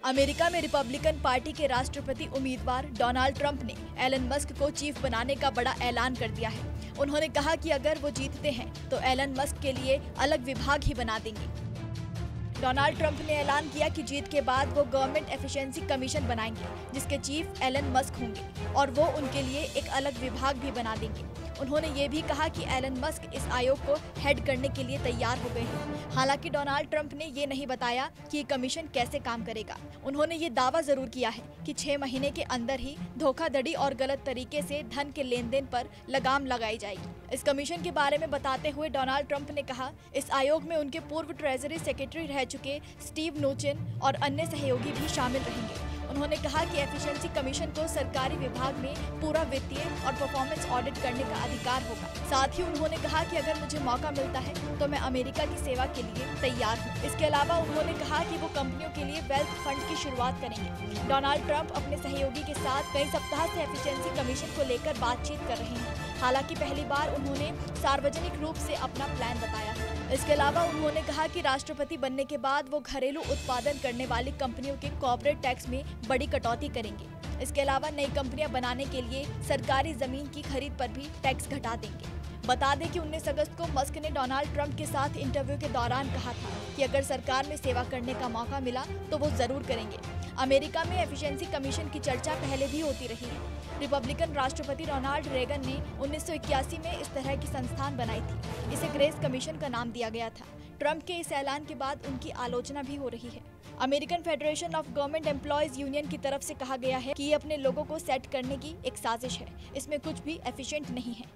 America में Republican party के राष्ट्रपति उम्मीदवार डोनाल्ड ट्रंप ने एलन मस्क को चीफ बनाने का बड़ा ऐलान कर दिया है। उन्होंने कहा कि अगर वो जीतते हैं तो एलन मस्क के लिए अलग विभाग ही बना देंगे। डोनाल्ड ट्रंप ने ऐलान किया कि जीत के बाद वो गवर्नमेंट एफिशिएंसी कमीशन बनाएंगे, जिसके चीफ एलन मस्क होंगे और वो उनके लिए एक अलग विभाग भी बना देंगे। उन्होंने ये भी कहा कि एलन मस्क इस आयोग को हेड करने के लिए तैयार हो गए हैं। हालांकि डोनाल्ड ट्रंप ने ये नहीं बताया कि ये कमीशन कैसे काम करेगा। उन्होंने ये दावा जरूर किया है कि 6 महीने के अंदर ही धोखाधड़ी और गलत तरीके से धन के लेन देन पर लगाम लगाई जाएगी। इस कमीशन के बारे में बताते हुए डोनाल्ड ट्रंप ने कहा, इस आयोग में उनके पूर्व ट्रेजरी सेक्रेटरी रह चुके स्टीव नूचिन और अन्य सहयोगी भी शामिल रहेंगे। उन्होंने कहा कि एफिशिएंसी कमीशन को सरकारी विभाग में पूरा वित्तीय और परफॉर्मेंस ऑडिट करने का अधिकार होगा। साथ ही उन्होंने कहा कि अगर मुझे मौका मिलता है तो मैं अमेरिका की सेवा के लिए तैयार हूँ। इसके अलावा उन्होंने कहा कि वो कंपनियों के लिए वेल्थ फंड की शुरुआत करेंगे। डोनाल्ड ट्रंप अपने सहयोगी के साथ कई सप्ताह से एफिशिएंसी कमीशन को लेकर बातचीत कर रहे हैं। हालांकि पहली बार उन्होंने सार्वजनिक रूप से अपना प्लान बताया है। इसके अलावा उन्होंने कहा कि राष्ट्रपति बनने के बाद वो घरेलू उत्पादन करने वाली कंपनियों के कॉर्पोरेट टैक्स में बड़ी कटौती करेंगे। इसके अलावा नई कंपनियां बनाने के लिए सरकारी जमीन की खरीद पर भी टैक्स घटा देंगे। बता दें कि 19 अगस्त को मस्क ने डोनाल्ड ट्रंप के साथ इंटरव्यू के दौरान कहा था कि अगर सरकार में सेवा करने का मौका मिला तो वो जरूर करेंगे। अमेरिका में एफिशिएंसी कमीशन की चर्चा पहले भी होती रही है। रिपब्लिकन राष्ट्रपति रोनाल्ड रेगन ने 1981 में इस तरह की संस्थान बनाई थी। इसे ग्रेस कमीशन का नाम दिया गया था। ट्रंप के इस ऐलान के बाद उनकी आलोचना भी हो रही है। American Federation of Government Employees Union की तरफ से कहा गया है कि ये अपने लोगों को सेट करने की एक साजिश है। इसमें कुछ भी एफिशिएंट नहीं है।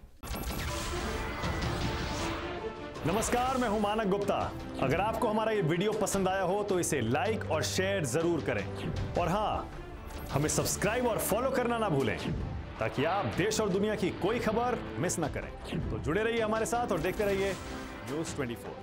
नमस्कार, मैं हूं मानक गुप्ता। अगर आपको हमारा ये वीडियो पसंद आया हो तो इसे लाइक और शेयर जरूर करें और हाँ, हमें सब्सक्राइब और फॉलो करना ना भूलें ताकि आप देश और दुनिया की कोई खबर मिस ना करें। तो जुड़े रहिए हमारे साथ और देखते रहिए न्यूज़ 24।